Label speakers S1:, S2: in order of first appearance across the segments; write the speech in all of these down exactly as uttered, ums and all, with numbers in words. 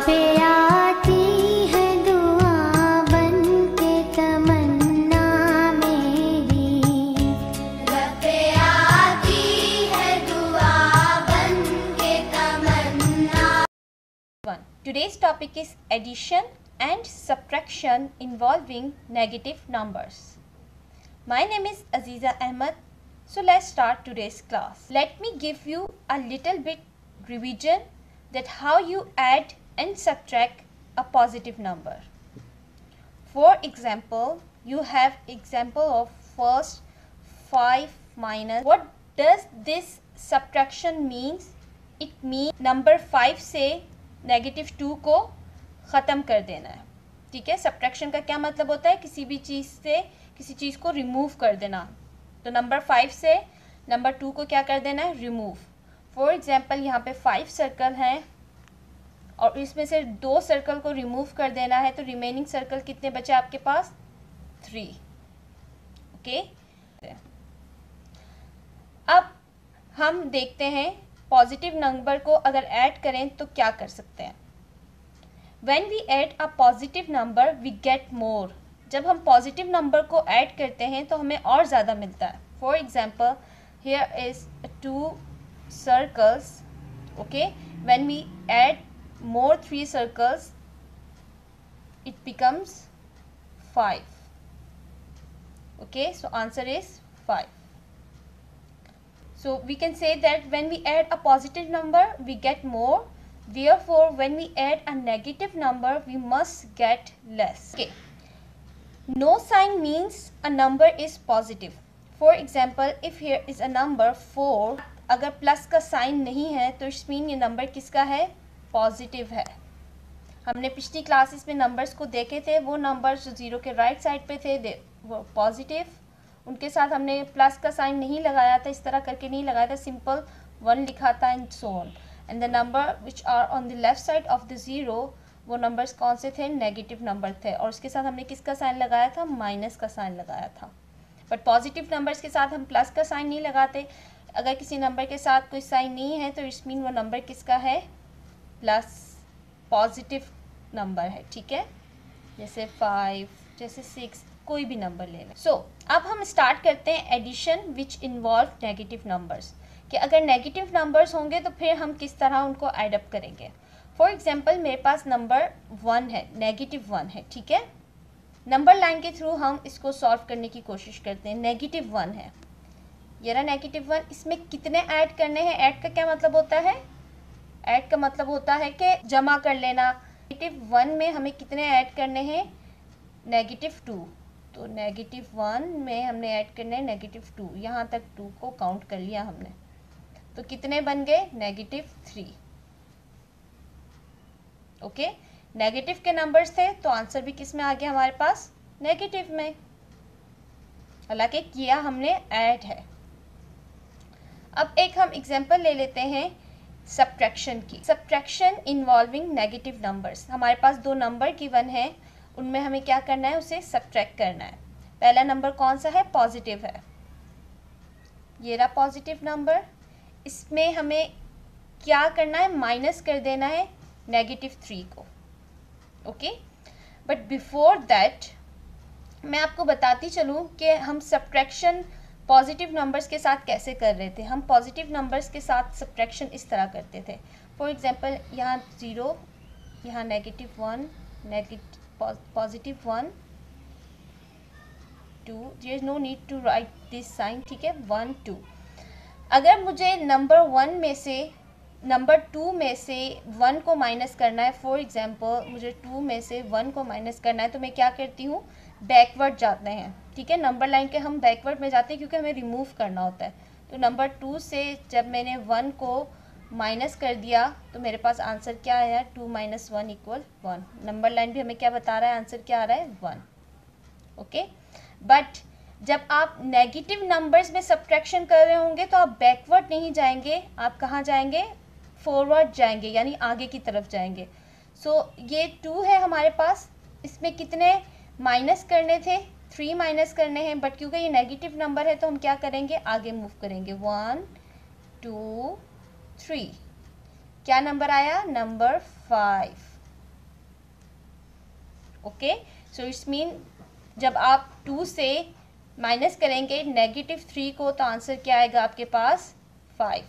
S1: पे आती है दुआ बन के तमन्ना मेरी, लब पे आती है दुआ बन के तमन्ना।
S2: Today's topic is addition and subtraction involving negative numbers. My name is Aziza Ahmed. So let's start today's class. Let me give you a little bit revision that how you add and subtract a positive number. For example, you have example of first five minus. What does this subtraction means? It means number five से negative two को ख़त्म कर देना है. ठीक है, subtraction का क्या मतलब होता है? किसी भी चीज़ से किसी चीज़ को रिमूव कर देना. तो नंबर फाइव से नंबर टू को क्या कर देना है? रिमूव. फॉर एग्जांपल यहाँ पे फाइव सर्कल हैं और इसमें से दो सर्कल को रिमूव कर देना है, तो रिमेनिंग सर्कल कितने बचे आपके पास? थ्री. ओके, अब हम देखते हैं पॉजिटिव नंबर को अगर ऐड करें तो क्या कर सकते हैं. When we add a positive number, we get more. जब हम पॉजिटिव नंबर को ऐड करते हैं तो हमें और ज़्यादा मिलता है. For example here is two circles. Okay, when we add more three circles, it becomes five. Okay, so answer is five. So we can say that when we add a positive number, we get more. Therefore, when we add a negative number, we must get less. Okay. No sign means a number is positive. For example, if here is a number four, अगर plus का sign नहीं है तो it's mean ये number किसका है? Positive है. हमने पिछली क्लासेस में नंबर्स को देखे थे. वो नंबर्स जो ज़ीरो के राइट साइड पे थे दे वो पॉजिटिव. उनके साथ हमने प्लस का साइन नहीं लगाया था, इस तरह करके नहीं लगाया था, सिंपल वन लिखा था and so on. And the number which are on the left side of the zero, वो नंबर्स कौन से थे? नेगेटिव नंबर थे. और उसके साथ हमने किसका साइन लगाया था? माइनस का साइन लगाया था. बट पॉजिटिव नंबर्स के साथ हम प्लस का साइन नहीं लगाते. अगर किसी नंबर के साथ कोई साइन नहीं है तो इट्स मीन वो नंबर किसका है? प्लस पॉजिटिव नंबर है. ठीक है, जैसे फाइव, जैसे सिक्स, कोई भी नंबर ले लें. सो so, अब हम स्टार्ट करते हैं addition which involve negative numbers. कि अगर नेगेटिव नंबर्स होंगे तो फिर हम किस तरह उनको ऐड अप करेंगे. फॉर एग्जांपल मेरे पास नंबर वन है, नेगेटिव वन है. ठीक है, नंबर लाइन के थ्रू हम इसको सॉल्व करने की कोशिश करते हैं. नेगेटिव वन है, ये रहा नेगेटिव वन. इसमें कितने ऐड करने हैं? ऐड का क्या मतलब होता है? ऐड का मतलब होता है कि जमा कर लेना. नेगेटिव वन में हमें कितने ऐड करने हैं? Negative two. तो नेगेटिव वन में हमने ऐड करने हैं नेगेटिव टू. यहाँ तक टू को काउंट कर लिया हमने, तो कितने बन गए? Negative three. ओके, नेगेटिव के नंबर्स थे तो आंसर भी किस में आ गया हमारे पास? नेगेटिव में. हालांकि किया हमने ऐड है. अब एक हम एग्जांपल ले लेते हैं सब्ट्रैक्शन की. Subtraction involving negative numbers. हमारे पास दो नंबर गिवन है, उनमें हमें क्या करना है? उसे सब्ट्रैक्ट करना है. पहला नंबर कौन सा है? पॉजिटिव है. ये रहा पॉजिटिव नंबर. इसमें हमें क्या करना है? माइनस कर देना है नेगेटिव थ्री को. ओके, बट बिफोर दैट मैं आपको बताती चलूँ कि हम सब्ट्रैक्शन पॉजिटिव नंबर्स के साथ कैसे कर रहे थे. हम पॉजिटिव नंबर्स के साथ सब्ट्रैक्शन इस तरह करते थे. फॉर एग्जांपल यहाँ ज़ीरो, यहाँ negative one, negative positive one, two. There is no need to write this sign. ठीक है, वन टू. अगर मुझे नंबर वन में से नंबर टू में से वन को माइनस करना है, फॉर एग्जांपल मुझे टू में से वन को माइनस करना है, तो मैं क्या करती हूँ? बैकवर्ड जाते हैं. ठीक है, नंबर लाइन के हम बैकवर्ड में जाते हैं क्योंकि हमें रिमूव करना होता है. तो नंबर टू से जब मैंने वन को माइनस कर दिया तो मेरे पास आंसर क्या आया? Two minus one equal one. Number line भी हमें क्या बता रहा है? आंसर क्या आ रहा है? वन. ओके, बट जब आप नेगेटिव नंबर्स में सब्ट्रैक्शन कर रहे होंगे तो आप बैकवर्ड नहीं जाएंगे. आप कहाँ जाएंगे? फॉरवर्ड जाएंगे, यानी आगे की तरफ जाएंगे. सो so, ये टू है हमारे पास. इसमें कितने माइनस करने थे? थ्री माइनस करने हैं. बट क्योंकि ये नेगेटिव नंबर है तो हम क्या करेंगे? आगे मूव करेंगे. One two three. क्या नंबर आया? Number five. Okay, so it's mean जब आप टू से माइनस करेंगे नेगेटिव थ्री को तो आंसर क्या आएगा आपके पास फाइव।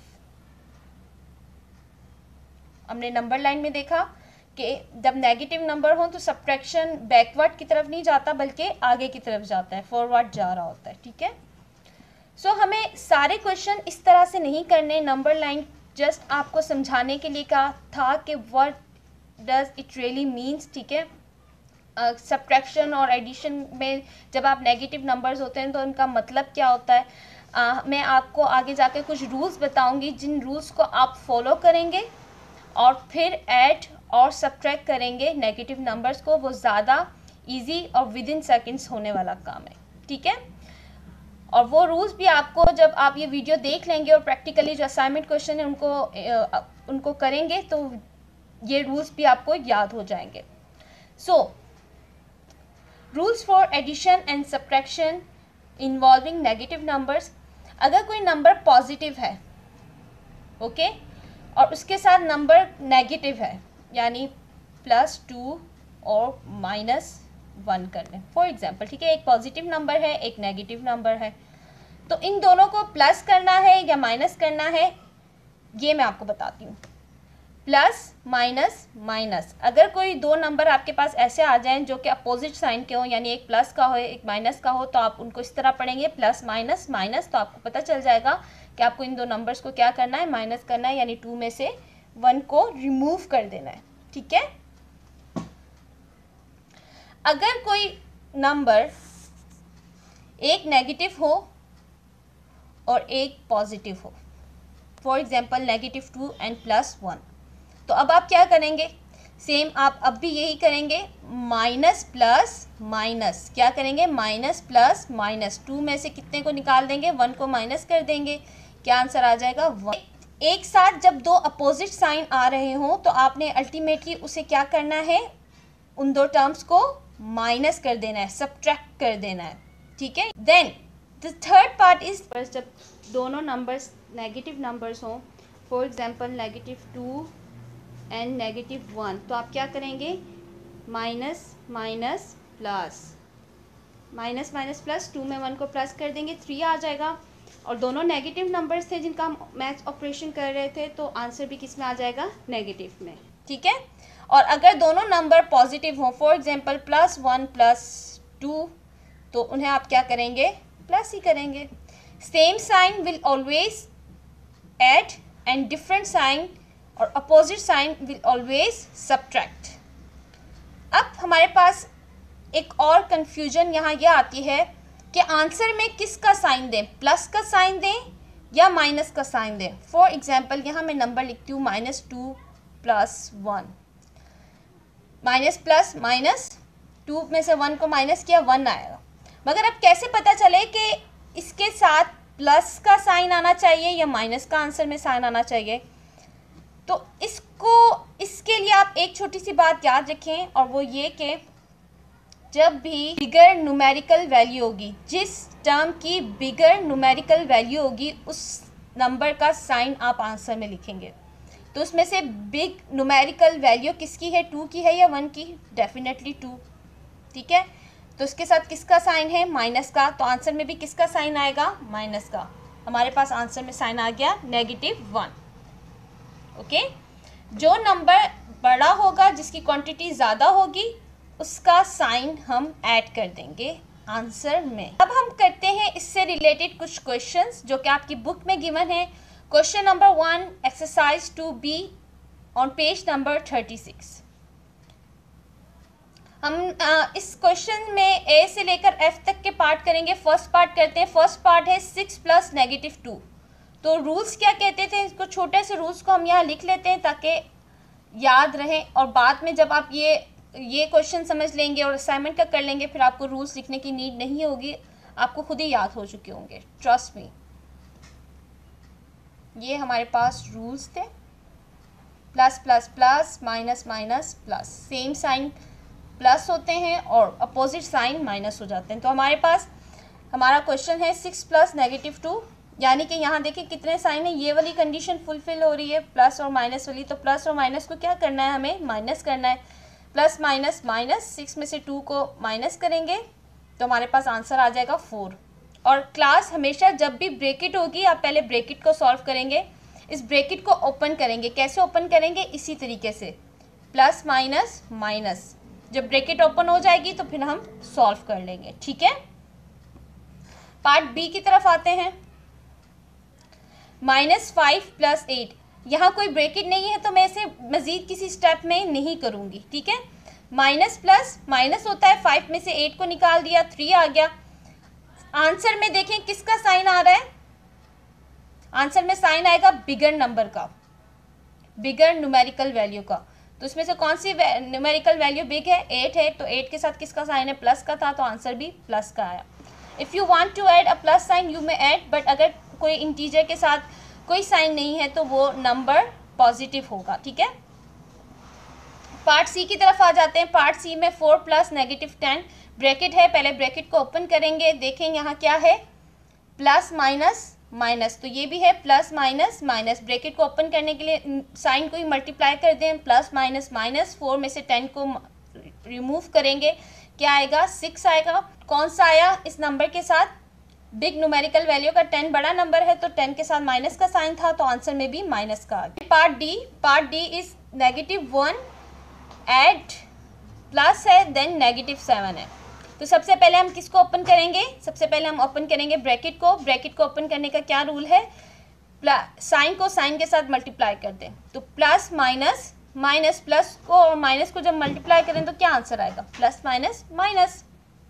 S2: हमने नंबर लाइन में देखा कि जब नेगेटिव नंबर हो तो सब्ट्रैक्शन बैकवर्ड की तरफ नहीं जाता बल्कि आगे की तरफ जाता है, फॉरवर्ड जा रहा होता है, ठीक है। सो so, हमें सारे क्वेश्चन इस तरह से नहीं करने, नंबर लाइन जस्ट आपको समझाने के लिए कहा था कि what does it really means, ठीक है। सब्ट्रैक्शन uh, और एडिशन में जब आप नेगेटिव नंबर्स होते हैं तो उनका मतलब क्या होता है। uh, मैं आपको आगे जाकर कुछ रूल्स बताऊंगी जिन रूल्स को आप फॉलो करेंगे और फिर ऐड और सब्ट्रैक्ट करेंगे नेगेटिव नंबर्स को, वो ज़्यादा इजी और विद इन सेकेंड्स होने वाला काम है, ठीक है। और वो रूल्स भी आपको जब आप ये वीडियो देख लेंगे और प्रैक्टिकली जो असाइनमेंट क्वेश्चन है उनको उनको करेंगे तो ये रूल्स भी आपको याद हो जाएंगे। So rules for addition and subtraction involving negative numbers. अगर कोई नंबर पॉजिटिव है, ओके okay, और उसके साथ नंबर नेगेटिव है यानी प्लस टू और माइनस वन कर लें फॉर एग्जांपल, ठीक है। एक पॉजिटिव नंबर है, एक नेगेटिव नंबर है, तो इन दोनों को प्लस करना है या माइनस करना है ये मैं आपको बताती हूँ। प्लस माइनस माइनस, अगर कोई दो नंबर आपके पास ऐसे आ जाएं जो कि अपोजिट साइन के हों, यानी एक प्लस का हो एक माइनस का हो, तो आप उनको इस तरह पढ़ेंगे प्लस माइनस माइनस, तो आपको पता चल जाएगा कि आपको इन दो नंबर्स को क्या करना है, माइनस करना है, यानी टू में से वन को रिमूव कर देना है, ठीक है। अगर कोई नंबर एक नेगेटिव हो और एक पॉजिटिव हो, for example negative two and plus one, तो अब आप क्या करेंगे, सेम आप अब भी यही करेंगे, माइनस प्लस माइनस, क्या करेंगे माइनस प्लस माइनस, टू में से कितने को निकाल देंगे, वन को माइनस कर देंगे, क्या आंसर आ जाएगा वन। एक साथ जब दो अपोजिट साइन आ रहे हों तो आपने अल्टीमेटली उसे क्या करना है, उन दो टर्म्स को माइनस कर देना है, सब्ट्रैक्ट कर देना है, ठीक है। Then the third part is जब दोनों नंबर्स नेगेटिव नंबर्स हों, for example negative two and negative one, तो आप क्या करेंगे, minus minus plus, minus minus plus, two में वन को प्लस कर देंगे, थ्री आ जाएगा। और दोनों नेगेटिव नंबर्स थे जिनका हम मैच ऑपरेशन कर रहे थे, तो आंसर भी किस में आ जाएगा, नेगेटिव में, ठीक है। और अगर दोनों नंबर पॉजिटिव हों, for example plus one plus two, तो उन्हें आप क्या करेंगे, प्लस ही करेंगे। Same sign will always add and different sign और opposite sign will always subtract. अब हमारे पास एक और कंफ्यूजन यहाँ यह आती है कि आंसर में किसका साइन दें, प्लस का साइन दें या माइनस का साइन दें। फॉर एग्जांपल यहाँ मैं नंबर लिखती हूँ minus two plus one, minus plus minus, two में से वन को माइनस किया, वन आएगा। मगर अब कैसे पता चले कि इसके साथ प्लस का साइन आना चाहिए या माइनस का आंसर में साइन आना चाहिए, तो इसको इसके लिए आप एक छोटी सी बात याद रखें, और वो ये कि जब भी बिगर न्यूमेरिकल वैल्यू होगी, जिस टर्म की बिगर न्यूमेरिकल वैल्यू होगी, उस नंबर का साइन आप आंसर में लिखेंगे। तो उसमें से बिग न्यूमेरिकल वैल्यू किसकी है, टू की है या वन की, डेफिनेटली टू, ठीक है। तो उसके साथ किसका साइन है, माइनस का, तो आंसर में भी किसका साइन आएगा, माइनस का। हमारे पास आंसर में साइन आ गया नेगेटिव वन, ओके। जो नंबर बड़ा होगा, जिसकी क्वांटिटी ज़्यादा होगी, उसका साइन हम ऐड कर देंगे आंसर में। अब हम करते हैं इससे रिलेटेड कुछ क्वेश्चंस जो कि आपकी बुक में गिवन है। Question number one, exercise two B on page number thirty six. हम आ, इस क्वेश्चन में ए से लेकर एफ तक के पार्ट करेंगे। फर्स्ट पार्ट करते हैं। फर्स्ट पार्ट है सिक्स प्लस नेगेटिव टू। तो रूल्स क्या कहते थे, इसको छोटे से रूल्स को हम यहाँ लिख लेते हैं ताकि याद रहें, और बाद में जब आप ये ये क्वेश्चन समझ लेंगे और असाइनमेंट का कर लेंगे, फिर आपको रूल्स लिखने की नीड नहीं होगी, आपको खुद ही याद हो चुके होंगे, ट्रस्ट मी। ये हमारे पास रूल्स थे, plus plus plus, minus minus plus, same sign plus होते हैं और अपोजिट साइन माइनस हो जाते हैं। तो हमारे पास हमारा क्वेश्चन है सिक्स प्लस नेगेटिव टू, यानी कि यहाँ देखिए कितने साइन है, ये वाली कंडीशन फुलफिल हो रही है, प्लस और माइनस वाली। तो प्लस और माइनस को क्या करना है, हमें माइनस करना है। प्लस माइनस माइनस, सिक्स में से टू को माइनस करेंगे तो हमारे पास आंसर आ जाएगा फोर। और क्लास हमेशा जब भी ब्रैकेट होगी आप पहले ब्रैकेट को सॉल्व करेंगे, इस ब्रैकेट को ओपन करेंगे। कैसे ओपन करेंगे? इसी तरीके से, प्लस माइनस माइनस। जब ब्रैकेट ओपन हो जाएगी तो फिर हम सॉल्व कर लेंगे, ठीक है। पार्ट बी की तरफ आते हैं। माइनस फाइव प्लस एट, यहाँ कोई ब्रैकेट नहीं है तो मैं इसे मज़ीद किसी स्टेप में नहीं करूँगी, ठीक है। माइनस प्लस माइनस होता है, फाइव में से एट को निकाल दिया, थ्री आ गया। आंसर में देखें किसका साइन आ रहा है? आंसर में साइन आएगा बिगर नंबर का, बिगर न्यूमेरिकल वैल्यू का। तो इसमें से कौन सी न्यूमेरिकल वैल्यू बिग है? एट है, तो एट के साथ किसका साइन है? प्लस का था, तो आंसर भी प्लस का आया। If you want to add a plus sign you may add, but अगर कोई इंटीजर के साथ कोई साइन नहीं है तो वो नंबर पॉजिटिव होगा, ठीक है। पार्ट सी की तरफ आ जाते हैं। पार्ट सी में four plus negative ten, bracket है, पहले ब्रैकेट को ओपन करेंगे। देखें यहाँ क्या है? प्लस माइनस माइनस, तो ये भी है प्लस माइनस माइनस। ब्रैकेट को ओपन करने के लिए साइन को ही मल्टीप्लाई कर दें, प्लस माइनस माइनस। फोर में से टेन को रिमूव करेंगे, क्या आएगा? सिक्स आएगा। कौन सा आया इस नंबर के साथ? बिग न्यूमेरिकल वैल्यू का। टेन बड़ा नंबर है तो टेन के साथ माइनस का साइन था, तो आंसर में भी माइनस का आ गया। Part D, part D is negative one add plus है, देन नेगेटिव सेवन है। तो सबसे पहले हम किसको ओपन करेंगे? सबसे पहले हम ओपन करेंगे ब्रैकेट को। ब्रैकेट को ओपन करने का क्या रूल है? साइन को साइन के साथ मल्टीप्लाई कर दें, तो प्लस माइनस माइनस, प्लस को और माइनस को जब मल्टीप्लाई करें तो क्या आंसर आएगा? Plus minus minus,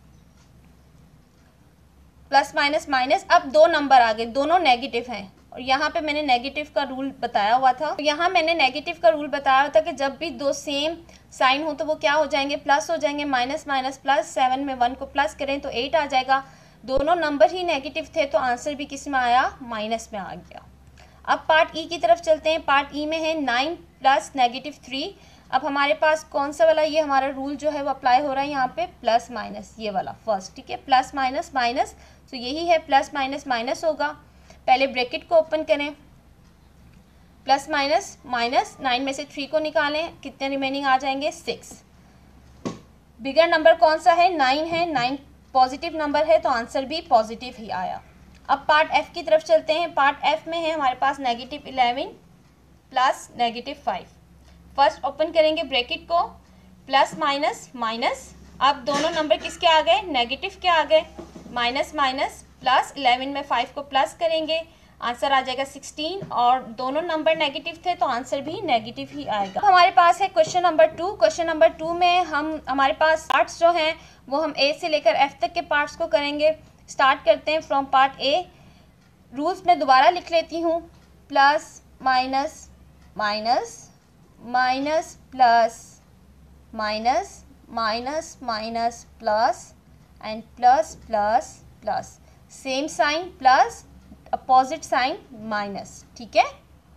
S2: plus minus minus. अब दो नंबर आ गए, दोनों नेगेटिव हैं, और यहाँ पे मैंने नेगेटिव का रूल बताया हुआ था। तो यहाँ मैंने नेगेटिव का रूल बताया हुआ था कि जब भी दो सेम साइन हो तो वो क्या हो जाएंगे? प्लस हो जाएंगे। माइनस माइनस प्लस, सेवन में वन को प्लस करें तो एट आ जाएगा। दोनों नंबर ही नेगेटिव थे तो आंसर भी किस में आया? माइनस में आ गया। अब पार्ट ई की तरफ चलते हैं। पार्ट ई में है नाइन प्लस नेगेटिव थ्री। अब हमारे पास कौन सा वाला? ये हमारा रूल जो है वो अप्लाई हो रहा है यहाँ पे, प्लस माइनस, ये वाला फर्स्ट, ठीक है। प्लस माइनस माइनस, तो यही है, प्लस माइनस माइनस होगा। पहले ब्रैकेट को ओपन करें, प्लस माइनस माइनस, नाइन में से थ्री को निकालें, कितने रिमेनिंग आ जाएंगे? सिक्स। बिगर नंबर कौन सा है? नाइन है, नाइन पॉजिटिव नंबर है तो आंसर भी पॉजिटिव ही आया। अब पार्ट एफ की तरफ चलते हैं। पार्ट एफ में है हमारे पास negative eleven plus negative five. First open करेंगे ब्रैकेट को, प्लस माइनस माइनस। अब दोनों नंबर किसके आ गए? नेगेटिव के आ गए। माइनस माइनस प्लस, इलेवन में फाइव को प्लस करेंगे, आंसर आ जाएगा सिक्सटीन, और दोनों नंबर नेगेटिव थे तो आंसर भी नेगेटिव ही आएगा। हमारे पास है question number two. Question number two में हम हमारे पास पार्ट्स जो हैं वो हम ए से लेकर एफ तक के पार्ट्स को करेंगे। स्टार्ट करते हैं फ्रॉम पार्ट ए। रूल्स में दोबारा लिख लेती हूँ, plus minus minus minus plus minus minus minus plus and plus plus plus, same sign plus, opposite sign minus, ठीक है।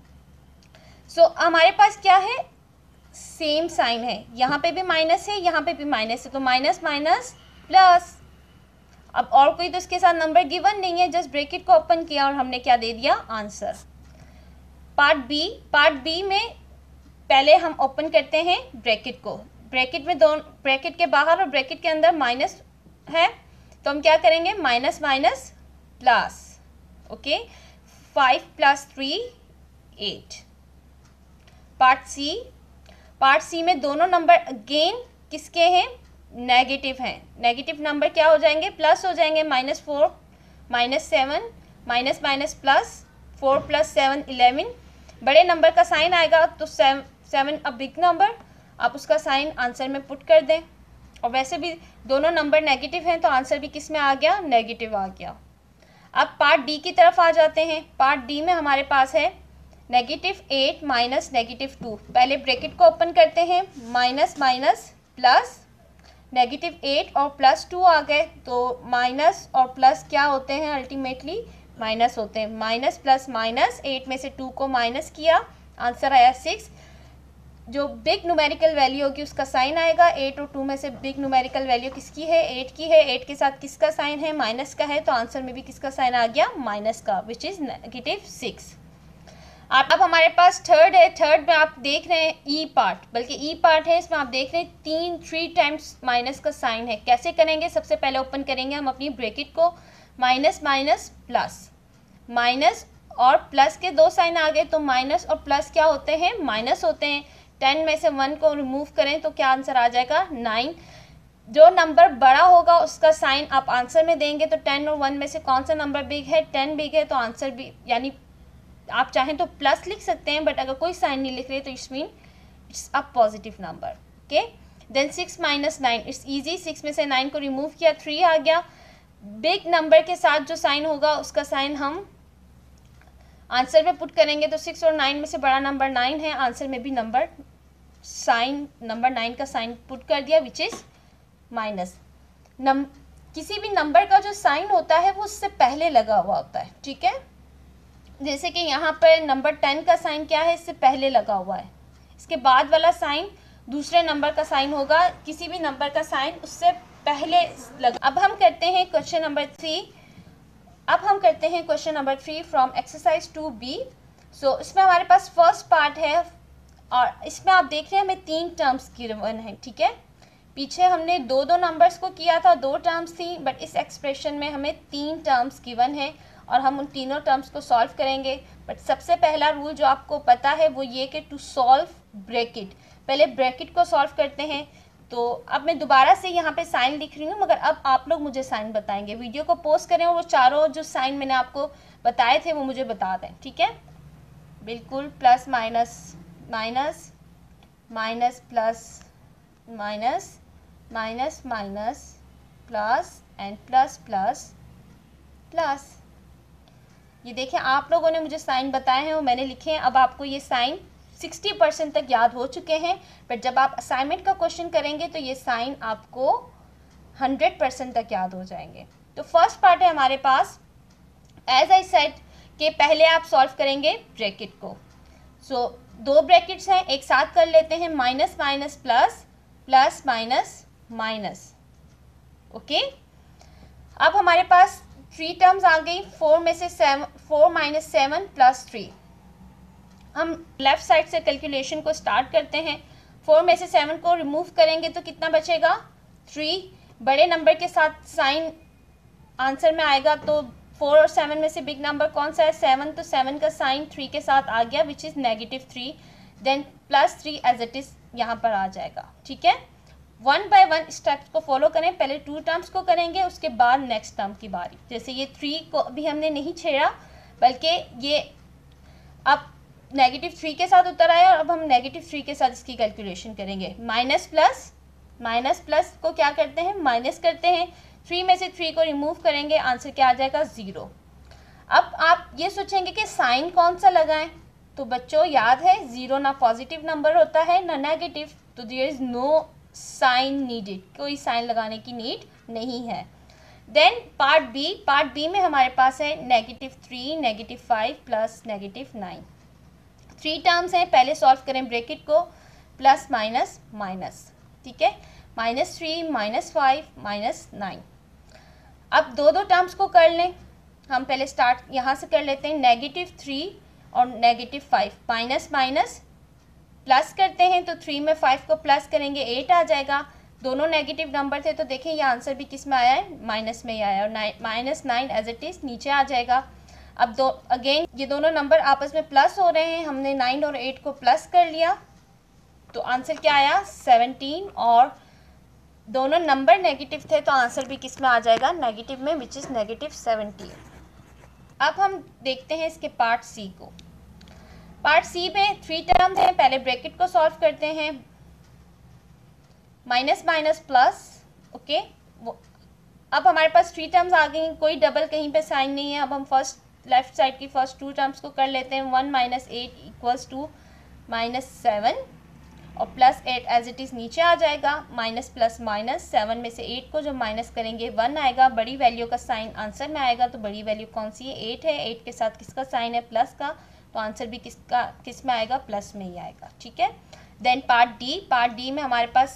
S2: सो so, हमारे पास क्या है? सेम साइन है, यहाँ पे भी माइनस है, यहाँ पे भी माइनस है, तो माइनस माइनस प्लस। अब और कोई तो इसके साथ नंबर गिवन नहीं है, जस्ट ब्रैकेट को ओपन किया और हमने क्या दे दिया? Answer. Part B, part B में पहले हम ओपन करते हैं ब्रैकेट को। ब्रैकेट में दोनों, ब्रैकेट के बाहर और ब्रैकेट के अंदर माइनस है, तो हम क्या करेंगे? Minus minus plus, okay. Five plus three eight. Part C, part C में दोनों नंबर अगेन किसके हैं? नेगेटिव हैं। नेगेटिव नंबर क्या हो जाएंगे? प्लस हो जाएंगे। Minus four minus seven, minus minus plus, four plus seven eleven. बड़े नंबर का साइन आएगा तो seven, seven a big number, आप उसका साइन आंसर में पुट कर दें। और वैसे भी दोनों नंबर नेगेटिव हैं तो आंसर भी किस में आ गया? नेगेटिव आ गया। अब पार्ट डी की तरफ आ जाते हैं। पार्ट डी में हमारे पास है negative eight minus negative two. पहले ब्रैकेट को ओपन करते हैं, minus minus plus, negative eight और प्लस टू आ गए, तो माइनस और प्लस क्या होते हैं? अल्टीमेटली माइनस होते हैं। माइनस प्लस माइनस, एट में से टू को माइनस किया, आंसर आया सिक्स। जो बिग न्यूमेरिकल वैल्यू होगी उसका साइन आएगा। एट और टू में से बिग न्यूमेरिकल वैल्यू किसकी है? एट की है। एट के साथ किसका साइन है? माइनस का है, तो आंसर में भी किसका साइन आ गया? माइनस का, विच इज़ नेगेटिव सिक्स। आप अब हमारे पास थर्ड है, थर्ड में आप देख रहे हैं ई पार्ट, बल्कि ई पार्ट है, इसमें आप देख रहे हैं तीन थ्री टाइम्स माइनस का साइन है। कैसे करेंगे? सबसे पहले ओपन करेंगे हम अपनी ब्रैकेट को, माइनस माइनस प्लस, माइनस और प्लस के दो साइन आ गए, तो माइनस और प्लस क्या होते हैं? माइनस होते हैं। टेन में से वन को रिमूव करें तो क्या आंसर आ जाएगा? नाइन। जो नंबर बड़ा होगा उसका साइन आप आंसर में देंगे, तो टेन और वन में से कौन सा नंबर बिग है? टेन बिग है, तो आंसर भी, यानी आप चाहें तो प्लस लिख सकते हैं, बट अगर कोई साइन नहीं लिख रहे तो it's mean it's a positive number. Okay, then six minus nine, it's easy, six में से नाइन को रिमूव किया, थ्री आ गया। बिग नंबर के साथ जो साइन होगा उसका साइन हम आंसर में पुट करेंगे, तो सिक्स और नाइन में से बड़ा नंबर नाइन है, आंसर में भी नंबर साइन नंबर नाइन का साइन पुट कर दिया, विच इज़ माइनस। नम किसी भी नंबर का जो साइन होता है वो उससे पहले लगा हुआ होता है, ठीक है। जैसे कि यहाँ पर नंबर टेन का साइन क्या है? इससे पहले लगा हुआ है, इसके बाद वाला साइन दूसरे नंबर का साइन होगा, किसी भी नंबर का साइन उससे पहले लगा। अब हम करते हैं क्वेश्चन नंबर थ्री अब हम करते हैं question number three from exercise two B. So इसमें हमारे पास फर्स्ट पार्ट है और इसमें आप देख रहे हैं हमें तीन टर्म्स गिवन है, ठीक है। पीछे हमने दो दो नंबर्स को किया था, दो टर्म्स थी, बट इस एक्सप्रेशन में हमें तीन टर्म्स गिवन है और हम उन तीनों टर्म्स को सॉल्व करेंगे। बट सबसे पहला रूल जो आपको पता है वो ये कि टू सॉल्व ब्रैकेट, पहले ब्रैकेट को सॉल्व करते हैं। तो अब मैं दोबारा से यहाँ पे साइन लिख रही हूँ, मगर अब आप लोग मुझे साइन बताएंगे। वीडियो को पॉज करें और वो चारों जो साइन मैंने आपको बताए थे वो मुझे बता दें, ठीक है। बिल्कुल, plus minus minus minus plus minus minus minus plus and plus plus plus. ये देखें, आप लोगों ने मुझे साइन बताए हैं वो मैंने लिखे हैं। अब आपको ये साइन सिक्सटी परसेंट तक याद हो चुके हैं, बट जब आप असाइनमेंट का क्वेश्चन करेंगे तो ये साइन आपको हंड्रेड परसेंट तक याद हो जाएंगे। तो फर्स्ट पार्ट है हमारे पास, एज आई सेड कि पहले आप सॉल्व करेंगे ब्रैकेट को। सो so, दो ब्रैकेट्स हैं, एक साथ कर लेते हैं, minus minus plus, plus minus minus. Okay, अब हमारे पास थ्री टर्म्स आ गई, फोर में से seven, four minus seven plus three. हम लेफ्ट साइड से कैलकुलेशन को स्टार्ट करते हैं। फोर में से सेवन को रिमूव करेंगे तो कितना बचेगा? थ्री। बड़े नंबर के साथ साइन आंसर में आएगा, तो फोर और सेवन में से बिग नंबर कौन सा है? सेवन, तो सेवन का साइन थ्री के साथ आ गया, which is negative three. Then plus three as it is यहाँ पर आ जाएगा, ठीक है। वन बाय वन स्टेप्स को फॉलो करें, पहले टू टर्म्स को करेंगे, उसके बाद नेक्स्ट टर्म की बारी। जैसे ये थ्री को अभी हमने नहीं छेड़ा, बल्कि ये अब नेगेटिव थ्री के साथ उतर आया और अब हम नेगेटिव थ्री के साथ इसकी कैलकुलेशन करेंगे। माइनस प्लस, माइनस प्लस को क्या करते हैं? माइनस करते हैं। थ्री में से थ्री को रिमूव करेंगे, आंसर क्या आ जाएगा? ज़ीरो। अब आप ये सोचेंगे कि साइन कौन सा लगाएं, तो बच्चों याद है ज़ीरो ना पॉजिटिव नंबर होता है ना नेगेटिव, तो there is no sign needed, कोई साइन लगाने की नीड नहीं है। Then part B, part B में हमारे पास है negative three, negative five plus negative nine. Three terms हैं, पहले सॉल्व करें ब्रैकेट को, प्लस माइनस माइनस, ठीक है। Minus three, minus five, minus nine. अब दो दो टर्म्स को कर लें, हम पहले स्टार्ट यहाँ से कर लेते हैं, नेगेटिव थ्री और negative five, minus minus plus करते हैं, तो थ्री में फाइव को प्लस करेंगे, एट आ जाएगा। दोनों नेगेटिव नंबर थे तो देखें ये आंसर भी किस में आया है? माइनस में ही आया, और minus nine as it is नीचे आ जाएगा। अब दो अगेन ये दोनों नंबर आपस में प्लस हो रहे हैं, हमने नाइन और एट को प्लस कर लिया, तो आंसर क्या आया? सेवनटीन। और दोनों नंबर नेगेटिव थे तो आंसर भी किस में आ जाएगा? नेगेटिव में, विच इज़ नेगेटिव सेवनटीन। अब हम देखते हैं इसके पार्ट सी को। पार्ट सी में थ्री टर्म्स हैं, पहले ब्रैकेट को सॉल्व करते हैं, माइनस माइनस प्लस। ओके, वो अब हमारे पास थ्री टर्म्स आ गई, कोई डबल कहीं पे साइन नहीं है। अब हम फर्स्ट लेफ्ट साइड की फर्स्ट टू टर्म्स को कर लेते हैं, one minus eight equals two minus seven, और plus eight as it is नीचे आ जाएगा। माइनस प्लस माइनस, सेवन में से एट को जब माइनस करेंगे वन आएगा, बड़ी वैल्यू का साइन आंसर में आएगा, तो बड़ी वैल्यू कौन सी है? एट है। एट के साथ किसका साइन है? प्लस का, तो आंसर भी किसका किस में आएगा? प्लस में ही आएगा, ठीक है। Then part D, part D में हमारे पास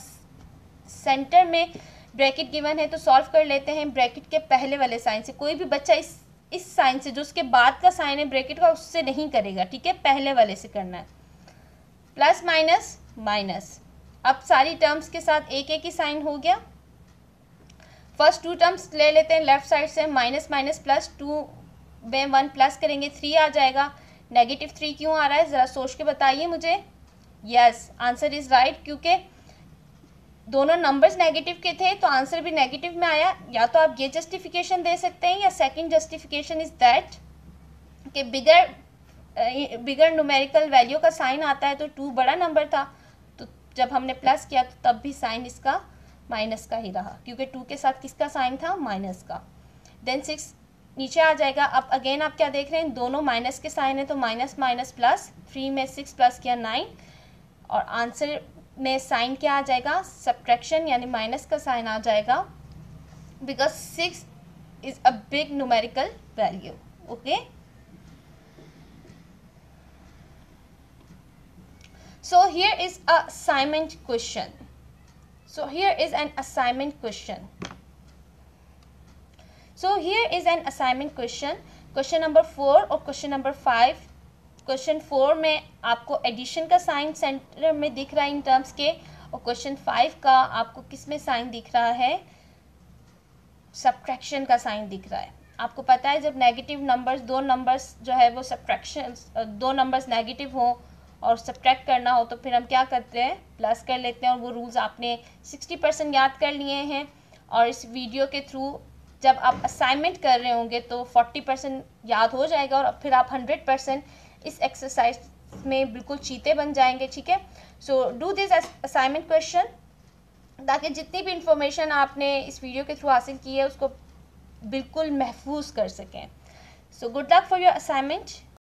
S2: सेंटर में ब्रैकेट गिवन है, तो सॉल्व कर लेते हैं ब्रैकेट के पहले वाले साइन से। कोई भी बच्चा इस इस साइन से, जो उसके बाद का साइन है ब्रैकेट का, उससे नहीं करेगा, ठीक है, पहले वाले से करना है। प्लस माइनस माइनस, अब सारी टर्म्स के साथ एक एक ही साइन हो गया। फर्स्ट टू टर्म्स ले लेते हैं लेफ्ट साइड से, माइनस माइनस प्लस, टू में वन प्लस करेंगे थ्री आ जाएगा। नेगेटिव थ्री क्यों आ रहा है, ज़रा सोच के बताइए मुझे। यस, आंसर इज़ राइट, क्योंकि दोनों नंबर्स नेगेटिव के थे तो आंसर भी नेगेटिव में आया। या तो आप ये जस्टिफिकेशन दे सकते हैं, या सेकंड जस्टिफिकेशन इज़ दैट कि बिगर बिगर न्यूमेरिकल वैल्यू का साइन आता है तो टू बड़ा नंबर था, तो जब हमने प्लस किया तो तब भी साइन इसका माइनस का ही रहा, क्योंकि टू के साथ किसका साइन था, माइनस का। देन सिक्स नीचे आ जाएगा। अब अगेन आप क्या देख रहे हैं, दोनों माइनस के साइन है तो माइनस माइनस प्लस, थ्री में सिक्स प्लस किया नाइन, और आंसर में साइन क्या आ जाएगा, सब्ट्रैक्शन, यानी माइनस का साइन आ जाएगा, because six is a big numerical value. Okay, so here is a assignment question. So here is an assignment question So here is an assignment question, question number four और question number five। question four में आपको addition का sine centre में दिख रहा है in terms के, और question five का आपको किस में साइन दिख रहा है, सब्ट्रैक्शन का साइन दिख रहा है। आपको पता है जब नेगेटिव नंबर्स, दो नंबर्स जो है वो सब्ट्रैक्शन, दो नंबर्स नेगेटिव हो और सब्ट्रैक्ट करना हो तो फिर हम क्या करते हैं, प्लस कर लेते हैं, और वो रूल्स आपने सिक्सटी परसेंट याद कर लिए हैं। और इस वीडियो के थ्रू जब आप असाइनमेंट कर रहे होंगे तो फोर्टी परसेंट याद हो जाएगा, और फिर आप हंड्रेड परसेंट इस एक्सरसाइज में बिल्कुल चीते बन जाएंगे, ठीक है। So do this assignment question, ताकि जितनी भी इंफॉर्मेशन आपने इस वीडियो के थ्रू हासिल की है उसको बिल्कुल महफूज कर सकें। So good luck for your assignment.